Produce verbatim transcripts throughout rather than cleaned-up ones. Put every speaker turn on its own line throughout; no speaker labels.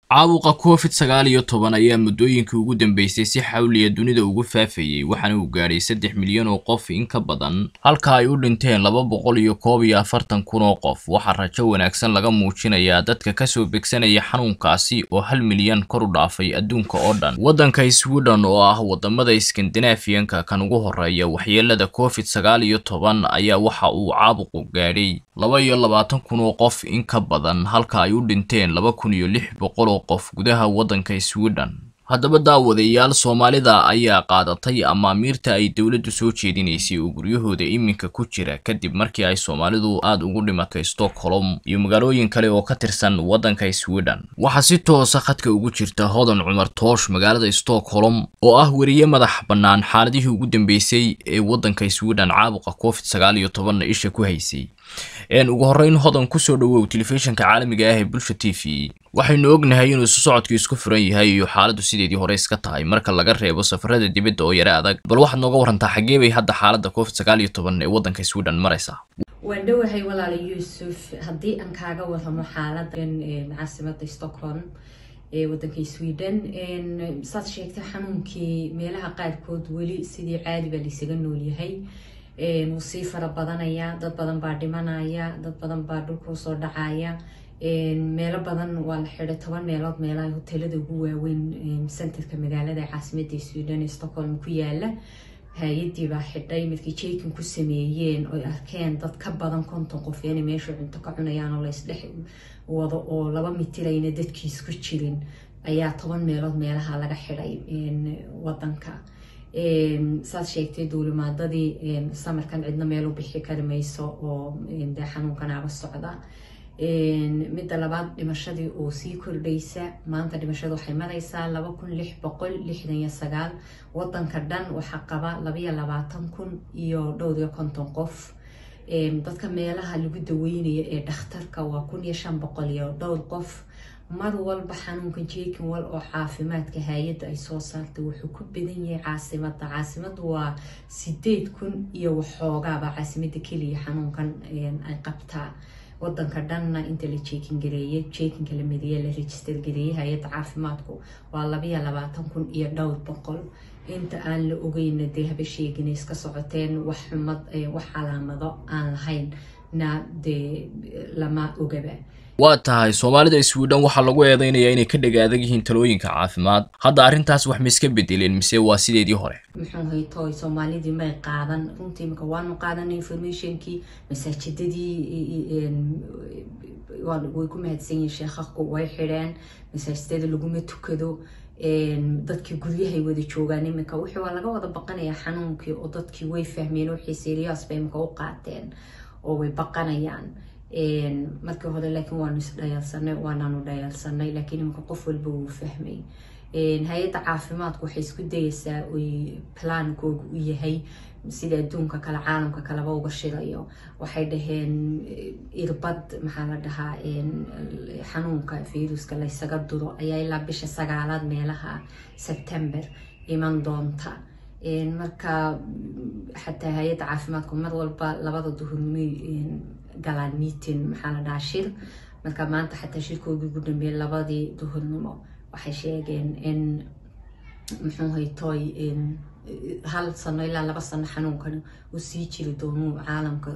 caabuqa covid sagaal iyo toban ayaa muddooyinkii ugu dambeysay si xawliya dunida ugu faafayay waxaana uu gaaray saddex milyan oo qof in ka badan halka ay u dhinteen laba boqol iyo koob iyo afartan kun oo qof. waxaa rajo wanaagsan laga muujinayaa dadka ka soo begsanaya xanuunkaasi oo hal milyan kor u dhaafay adduunka oo dhan. waddanka Sweden oo ah wadamada Scandinavian-ka kan ugu horeeya waxyeelada covid sagaal iyo toban ayaa waxa uu caabuqu gaaray laba iyo labaatan kun oo qof in ka badan halka ay u dhinteen laba kun iyo lix boqol qof gudaha waddanka Sweden. haddaba daawadayaal Soomaalida ayaa qaadatay amaamiirta ay dawladdu soo jeedinaysay oo guryahooda iminka ku jira kadib markii ay Soomaalidu aad ugu dhimatay Stockholm iyo magaalooyin kale oo ka tirsan waddanka Sweden. waxaa si toos ah khadka ugu jirta Hodon Toosh magaalada Stockholm oo ah wariye madax bannaan xaaladihii ugu dambeysay ee waddanka Sweden caabuqa covid sagaal iyo toban isha ku haysay. een ugu horeyn Hodon ku soo dhawow telefishinka caalamiga ah ee Bulsho T V. waxaynu ognahay inuu socodku isku furan yahay iyo xaaladdu sideedii hore iska tahay marka laga reebo safarada dibadda oo yara adag. bal waxaad nooga warantaa xagee bay hadda xaaladda covid sagaal iyo toban ee waddanka Sweden maraysaa?
waan dhawahay walaal Yusuf, haddii aan kaaga warramo xaaladdan caasimadda Stockholm ee waddanka Sweden. een saad sheegtay xanuunkii meelaha qaarkood weli sidii caadi baa isaga nool yahay. een wasi fara badanaya, dad badan baa dhimanaya, dad badan baa dhulka soo dhacaya. een meelo badan waa la xidhay toban meelood meelaha hoteelada ugu waaweyn centerka magaalada caasimadda Sweden Stockholm ku yaala. hay'adii baa xidhay markii checking ku sameeyeen oo arkeen dad ka badan konton qof inay meesha cunto ka cunayaan oo la isdhex wado oo laba mitir ayna dadkiis ku jirin ayaa toban meelood meelaha laga xidhay een waddanka. een saad sheegtay duulimaadadii een samarkan cidna meel u bixi kari mayso oo een xanuunkan aba socda. een midda labaad dhimashadii oo sii kordhaysa. maanta dhimashadu waxay maraysaa laba kun lix boqol lixdan iyo sagaal. waddanka dhan waxaa qaba laba iyo labaatan kun iyo dhowr iyo konton qof. een dadka meelaha lagu daweynayo ee dhakhtarka waa kun iyo shan boqol iyo dhowr qof. mar walba xanuunkan jeekin wal oo caafimaadka hay'adda ay soo saartay wuxuu ku badan yahay caasimadda. caasimaddu waa sideed kun iyo waxoogaaba caasimadda keliya xanuunkan ay qabtaa. waddanka dhanna inta la jeekin gareeyay jeekinka la midiyay la register gareeyay hay'adda caafimaadku waa laba iyo labaatan kun iyo dhowr boqol. inta aan la ogeyna dee haba sheegin iska socoteen wax xumad wax calaamado aan lahayn na dee lama ogaba.
waa tahay Soomaalida Sweden waxa lagu eedeynayaa inay ka dhagaadag yihiin talooyinka caafimaad. hadda arrintaas wax ma iska bedeleen mise waa sideedii hore?
muxuu haytay Soomaalidii may qaadan runtii marka waanu qaadan informationkii masaajidadii waa way ku mahadsan yihiin sheekhaku way xireen masaajidada laguma tukado. een dadkii guryahay wada joogaan iminka wixii waa laga wada baqanayaa xanuunkii oo dadkii way fahmeen wixii serious bay iminka u qaateen oo way baqanayaan. een markii hore laakiin waanu isdhayalsanay waanaanu dhayalsanay laakiin iminka qof walba wuu fahmay. een hay'adda caafimaadku waxay isku dayaysaa oy plaankoogu u yahay sida adduunka kale caalamka kaleba uga shidayo. waxay dhaheen irbad maxaa la dhahaa een xanuunka viruska la isaga duro ayaa ilaa bisha sagaalaad meelaha September iman doonta. een marka xataa hay'adda caafimaadku mar walba labada duhurnimo galaan meeting maxaa la dhahaa shir. marka maanta xataa shirkoodii ugu dambeeyay labadii duhurnimo waxay sheegeen in muxuu haytay in hal sano ilaa laba sano xanuunkan uu sii jiri doono caalamka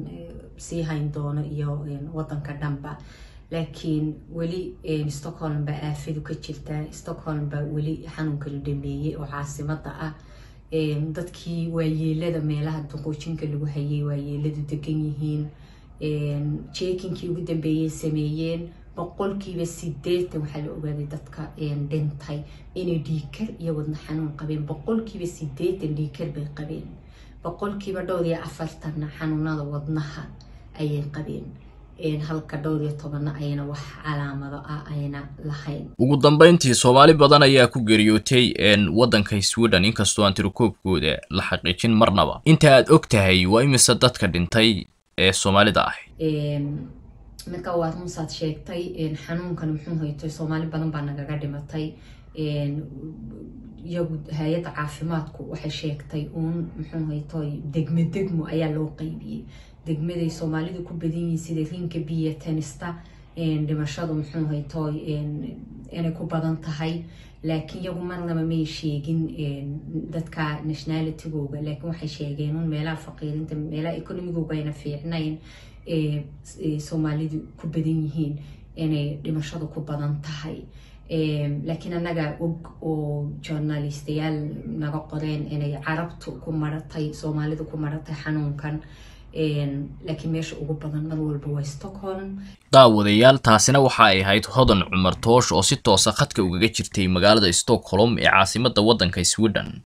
sii hayn doono iyo waddanka dhanba. laakiin weli Stockholm baa aafidu ka jirta. Stockholm baa weli xanuunka la dhameeyay oo caasimadda ah. een dadkii waayeelada meelaha duqoojinka lagu hayay waayeeladu degan yihiin. een checking-kii ugu dambeeyay sameeyeen boqolkiiba sideetan waxaa la ogaaday dadka een dhintay inay dhiikar iyo wadna xanuun qabeen. boqolkiiba sideetan dhiikar bay qabeen. boqolkiiba dhowr iyo afartan xanuunada wadnaha ayay qabeen. een halka dhowr iyo toban ayna wax calaamado ah ayna lahayn.
ugu dambeyntii Soomaali badan ayaa ku geeriyootay een waddanka Sweden inkastoo aan tirakoobkooda la xaqiijin marnaba. inta aad ogtahay waa imisa dadka dhintay ee Soomaalida ah?
een marka waa run saad sheegtay een xanuunkan muxuu haytay Soomaali badan baa nagaga dhimatay. een iyagu hay'adda caafimaadku waxay sheegtay uun muxuu haytay degmo degmo ayaa loo qaybiyay. degmaday Soomaalidu ku badan yihiin sida Inka biyo tanista dhimashadu muxuu haytooy inay ku badan tahay laakiin iyagu marnaba may sheegin dadka nationalitygooga laakiin waxay sheegeen un meelaha faqiirinta meelaha economigooga ayna fiicnayn Soomaalidu ku badan yihiin inay dhimashadu ku badan tahay laakiin anaga og oo journalistayaal naga qoreen inay carabtu ku maratay Soomaalidu ku maratay xanuunkan laakiin meesha ugu badan mar walba waa Stockholm.
daawadayaal taasina waxa ay ahayd Hodon Toosh oo si toos ah khadka ugaga jirtay magaalada Stockholm ee caasimadda waddanka Sweden.